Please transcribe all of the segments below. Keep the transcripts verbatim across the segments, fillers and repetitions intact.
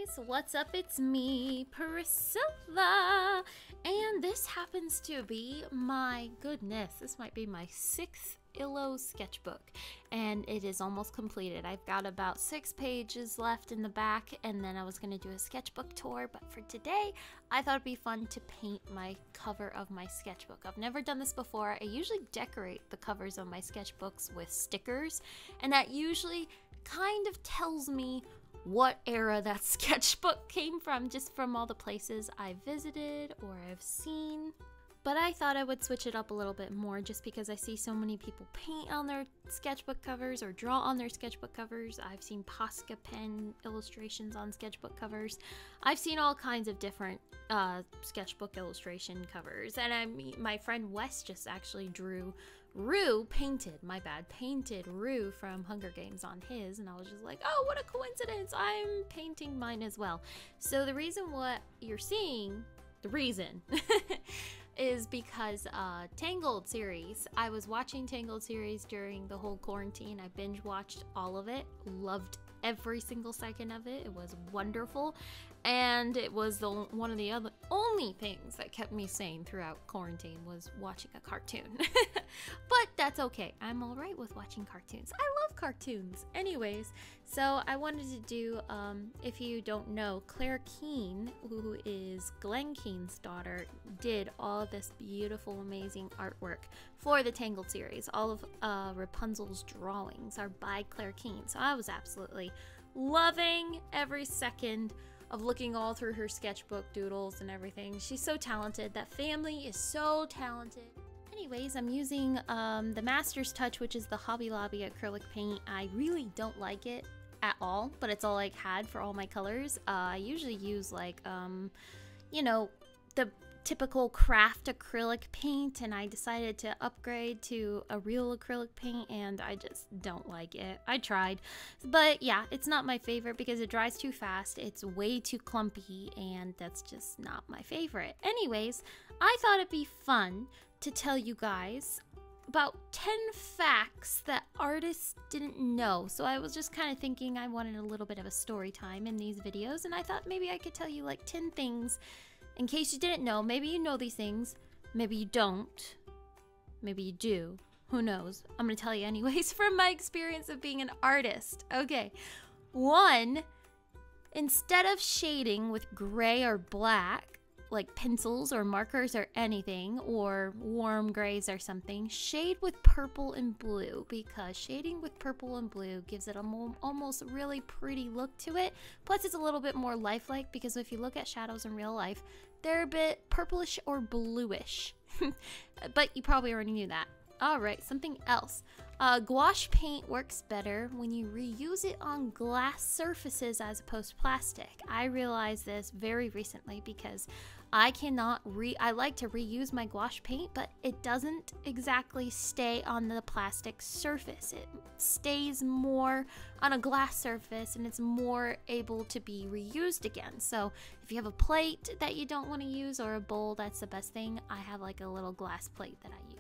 guys, what's up? It's me, Priscilla, and this happens to be, my goodness, this might be my sixth illo sketchbook, and it is almost completed. I've got about six pages left in the back, and then I was going to do a sketchbook tour, but for today, I thought it'd be fun to paint my cover of my sketchbook. I've never done this before. I usually decorate the covers of my sketchbooks with stickers, and that usually kind of tells me what era that sketchbook came from, just from all the places I've visited or I've seen. But I thought I would switch it up a little bit more just because I see so many people paint on their sketchbook covers or draw on their sketchbook covers. I've seen Posca pen illustrations on sketchbook covers. I've seen all kinds of different uh, sketchbook illustration covers. And I mean, my friend Wes just actually drew Rue, painted, my bad, painted Rue from Hunger Games on his, and I was just like, oh, what a coincidence, I'm painting mine as well. So the reason what you're seeing, the reason, is because uh, Tangled series, I was watching Tangled series during the whole quarantine. I binge watched all of it, loved every single second of it. It was wonderful, and it was the one of the other only things that kept me sane throughout quarantine was watching a cartoon. But that's okay. I'm all right with watching cartoons. I love cartoons. Anyways, so I wanted to do, um, if you don't know, Claire Keane, who is Glenn Keane's daughter, did all of this beautiful, amazing artwork for the Tangled series. All of uh, Rapunzel's drawings are by Claire Keane. So I was absolutely loving every second of looking all through her sketchbook doodles and everything. She's so talented. That family is so talented. Anyways, I'm using um, the Master's Touch, which is the Hobby Lobby acrylic paint. I really don't like it at all, but it's all I had for all my colors. Uh, I usually use like, um, you know, the typical craft acrylic paint, and I decided to upgrade to a real acrylic paint, and I just don't like it. I tried, but yeah, it's not my favorite because it dries too fast. It's way too clumpy, and that's just not my favorite. Anyways, I thought it'd be fun to tell you guys about ten facts that artists didn't know. So I was just kind of thinking I wanted a little bit of a story time in these videos, and I thought maybe I could tell you like ten things in case you didn't know. Maybe you know these things, maybe you don't, maybe you do, who knows. I'm gonna tell you anyways from my experience of being an artist. Okay, one, instead of shading with gray or black, like pencils or markers or anything, or warm grays or something, shade with purple and blue, because shading with purple and blue gives it a mo almost really pretty look to it. Plus it's a little bit more lifelike, because if you look at shadows in real life, they're a bit purplish or bluish. But you probably already knew that. Alright, something else. Uh, gouache paint works better when you reuse it on glass surfaces as opposed to plastic. I realized this very recently because I cannot re- I like to reuse my gouache paint, but it doesn't exactly stay on the plastic surface. It stays more on a glass surface, and it's more able to be reused again. So if you have a plate that you don't want to use, or a bowl, that's the best thing. I have like a little glass plate that I use.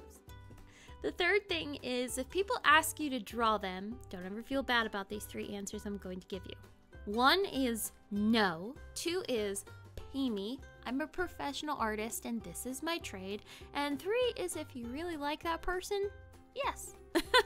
The third thing is, if people ask you to draw them, don't ever feel bad about these three answers I'm going to give you. One is no. Two is pay me. I'm a professional artist and this is my trade. And three is, if you really like that person, yes.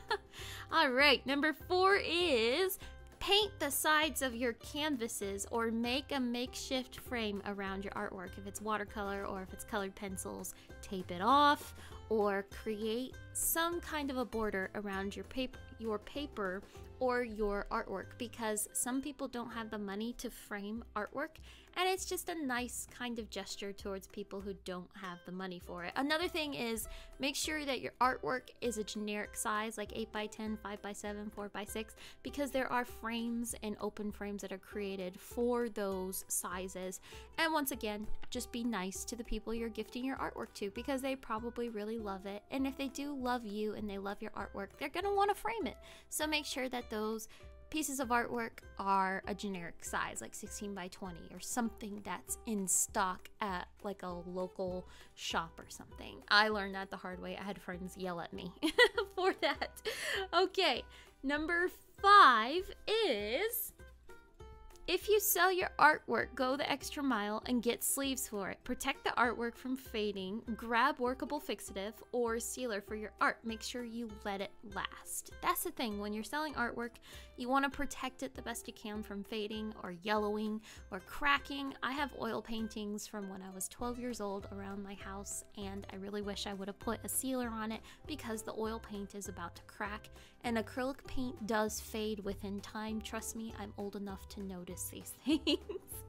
All right, number four is paint the sides of your canvases or make a makeshift frame around your artwork. If it's watercolor or if it's colored pencils, tape it off, or create some kind of a border around your paper, your paper or your artwork, because some people don't have the money to frame artwork, and it's just a nice kind of gesture towards people who don't have the money for it. Another thing is, make sure that your artwork is a generic size, like eight by ten, five by seven, four by six, because there are frames and open frames that are created for those sizes. And once again, just be nice to the people you're gifting your artwork to, because they probably really love it, and if they do love you and they love your artwork, they're gonna want to frame it. So make sure that those pieces of artwork are a generic size, like sixteen by twenty, or something that's in stock at like a local shop or something. I learned that the hard way. I had friends yell at me for that. Okay, number five is If you sell your artwork, go the extra mile and get sleeves for it. Protect the artwork from fading. Grab workable fixative or sealer for your art. Make sure you let it last. That's the thing. When you're selling artwork, you want to protect it the best you can from fading or yellowing or cracking. I have oil paintings from when I was twelve years old around my house, and I really wish I would have put a sealer on it because the oil paint is about to crack, and acrylic paint does fade within time. Trust me, I'm old enough to notice these things.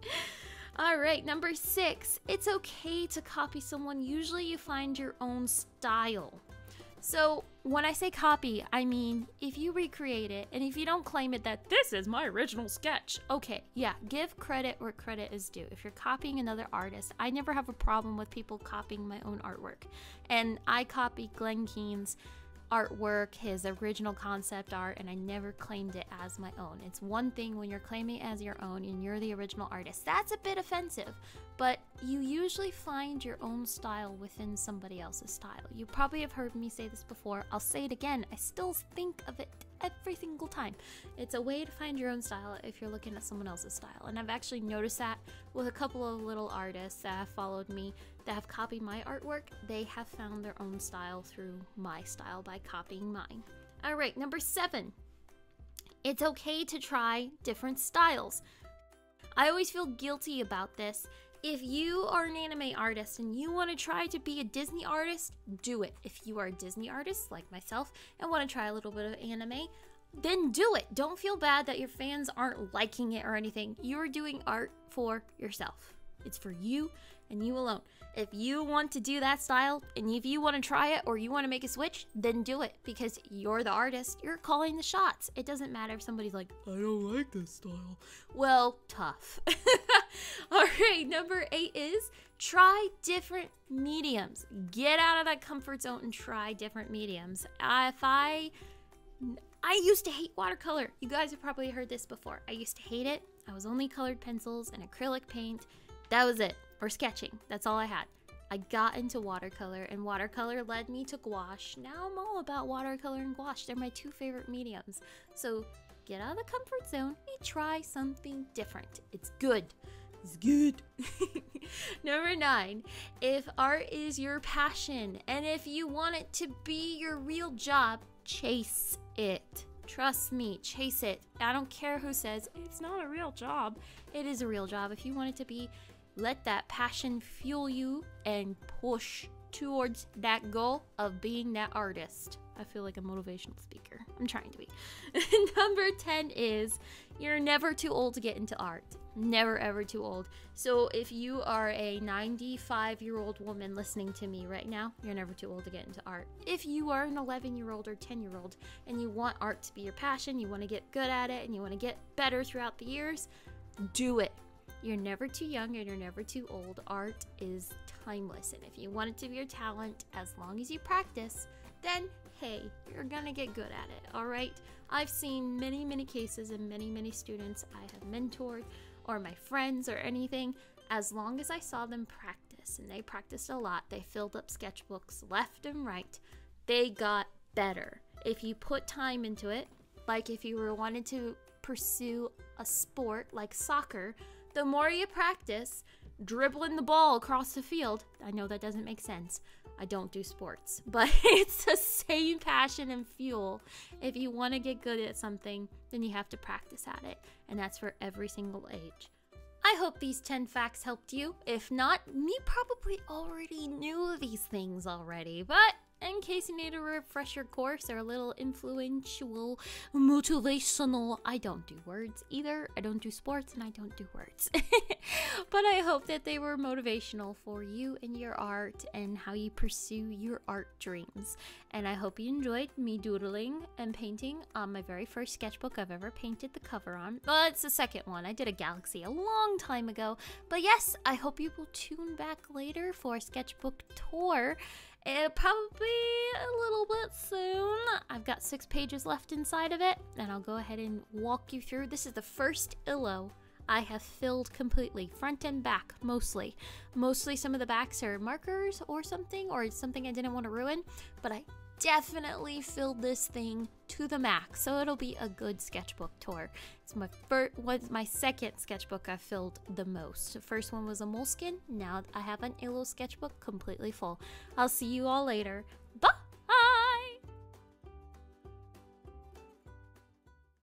All right, number six, it's okay to copy someone. Usually you find your own style. So when I say copy, I mean if you recreate it and if you don't claim it that this is my original sketch, okay, yeah, give credit where credit is due. If you're copying another artist, I never have a problem with people copying my own artwork. And I copy Glenn Keane's artwork, his original concept art, and I never claimed it as my own. It's one thing when you're claiming it as your own and you're the original artist. That's a bit offensive, but you usually find your own style within somebody else's style. You probably have heard me say this before. I'll say it again. I still think of it every single time. It's a way to find your own style if you're looking at someone else's style. And I've actually noticed that with a couple of little artists that have followed me that have copied my artwork. They have found their own style through my style by copying mine. All right, number seven. It's okay to try different styles. I always feel guilty about this. If you are an anime artist and you want to try to be a Disney artist, do it. If you are a Disney artist like myself and want to try a little bit of anime, then do it. Don't feel bad that your fans aren't liking it or anything. You're doing art for yourself. It's for you and you alone. If you want to do that style and if you want to try it or you want to make a switch, then do it because you're the artist. You're calling the shots. It doesn't matter if somebody's like, I don't like this style. Well, tough. All right, number eight is try different mediums. Get out of that comfort zone and try different mediums. Uh, if I, I used to hate watercolor. You guys have probably heard this before. I used to hate it. I was only colored pencils and acrylic paint. That was it. Or sketching. That's all I had. I got into watercolor, and watercolor led me to gouache. Now I'm all about watercolor and gouache. They're my two favorite mediums. So get out of the comfort zone and try something different. It's good. It's good. Number nine, if art is your passion and if you want it to be your real job, chase it. Trust me, chase it. I don't care who says it's not a real job. It is a real job. If you want it to be, let that passion fuel you and push towards that goal of being that artist. I feel like a motivational speaker. I'm trying to be. Number ten is you're never too old to get into art. Never ever too old. So if you are a ninety-five year old woman listening to me right now, you're never too old to get into art. If you are an eleven year old or ten year old and you want art to be your passion, you want to get good at it and you want to get better throughout the years, do it. You're never too young and you're never too old. Art is timeless, and if you want it to be your talent, as long as you practice, then hey, you're gonna get good at it, all right? I've seen many, many cases and many, many students I have mentored or my friends or anything, as long as I saw them practice, and they practiced a lot, they filled up sketchbooks left and right, they got better. If you put time into it, like if you were wanted to pursue a sport like soccer, the more you practice dribbling the ball across the field, I know that doesn't make sense. I don't do sports, but it's the same passion and fuel. If you want to get good at something, then you have to practice at it, and that's for every single age. I hope these ten facts helped you. If not, you probably already knew these things already, but in case you need a refresher course or a little influential, motivational, I don't do words either. I don't do sports and I don't do words. But I hope that they were motivational for you and your art and how you pursue your art dreams. And I hope you enjoyed me doodling and painting on my very first sketchbook I've ever painted the cover on. Well, it's the second one. I did a galaxy a long time ago. But yes, I hope you will tune back later for a sketchbook tour. It'll probably a little bit soon. I've got six pages left inside of it, and I'll go ahead and walk you through. This is the first illo I have filled completely, front and back, mostly. Mostly some of the backs are markers or something, or it's something I didn't want to ruin, but I definitely filled this thing to the max, so it'll be a good sketchbook tour. It's my first, was my second sketchbook I filled the most. The first one was a moleskin. Now I have an illo sketchbook completely full. I'll see you all later. Bye!